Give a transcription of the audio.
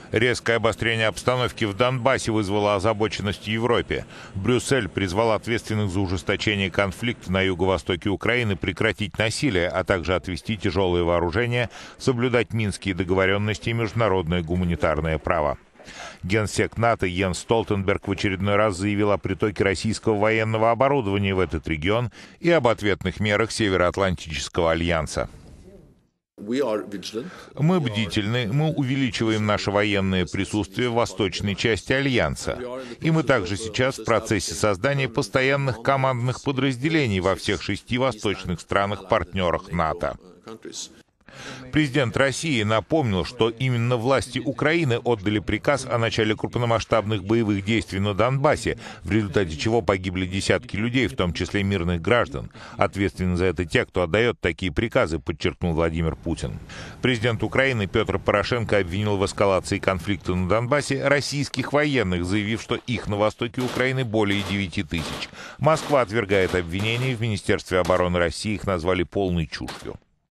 Резкое обострение обстановки в Донбассе вызвало озабоченность в Европе. Брюссель призвал ответственных за ужесточение конфликта на юго-востоке Украины прекратить насилие, а также отвести тяжелые вооружения, соблюдать минские договоренности и международное гуманитарное право. Генсек НАТО Йенс Столтенберг в очередной раз заявил о притоке российского военного оборудования в этот регион и об ответных мерах Североатлантического альянса. Мы бдительны, мы увеличиваем наше военное присутствие в восточной части Альянса. И мы также сейчас в процессе создания постоянных командных подразделений во всех 6 восточных странах-партнерах НАТО. Президент России напомнил, что именно власти Украины отдали приказ о начале крупномасштабных боевых действий на Донбассе, в результате чего погибли десятки людей, в том числе мирных граждан. Ответственны за это те, кто отдает такие приказы, подчеркнул Владимир Путин. Президент Украины Петр Порошенко обвинил в эскалации конфликта на Донбассе российских военных, заявив, что их на востоке Украины более 9 тысяч. Москва отвергает обвинения, в Министерстве обороны России их назвали полной чушью.